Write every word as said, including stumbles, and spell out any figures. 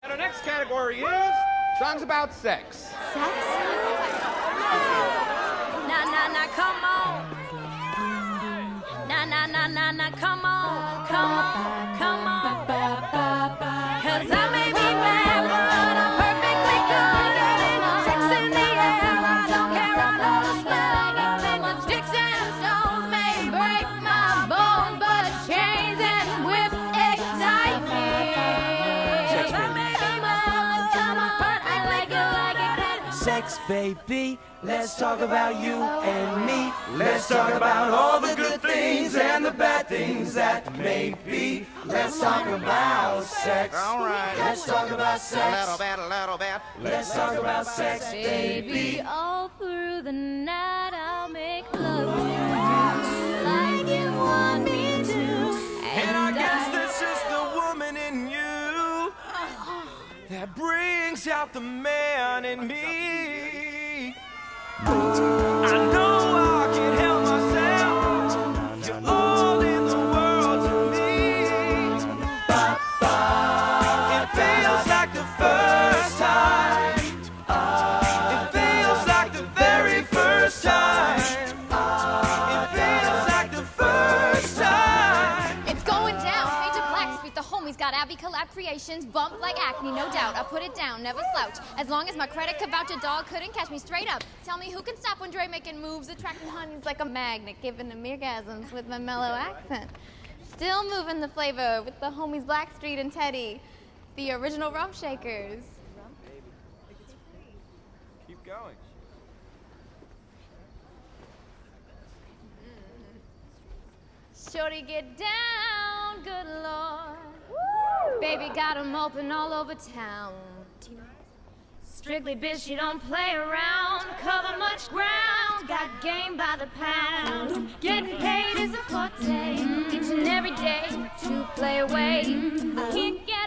And our next category is songs about sex. Sex? Nah, nah, nah, come on. Nah, nah, nah, nah, nah, come on. Come on, come on. Cause I may be bad, but I'm perfectly good at it. Sex in the air, I don't care, I know the smell. The sticks and stones may break my bones, but chains and whips excite me. Cause I may be bad, but I like it, like it. Sex, baby, let's talk about you and me. Let's talk about all the good things and the bad things that may be. Let's talk about sex. All right. Let's talk about sex. A little bit, a little bit. Let's talk about sex, Baby, baby. all through the night I'll make love to you like you want me to. And I guess this is the woman in you that brings out the man in me. I know I can't help myself. You're all in the world to me. It feels like the first time. It feels like the very first time. It feels like the first time. It's going down. Major Blackstreet, the homies got Abby Collab Creations, bumped like acne, no doubt. I put it down, never slouch. As long as my credit could vouch, a dog couldn't catch me straight up. Tell me who can stop when Dre making moves, attracting honeys like a magnet, giving them orgasms with my mellow accent. Still moving the flavor with the homies Blackstreet and Teddy, the original Rump Shakers. Keep going. Shorty, get down, good lord. Woo! Baby got 'em open all over town. Strictly bitch, you don't play around. Cover much ground, got game by the pound. Getting paid is a forte, each and every day to play away. I can't get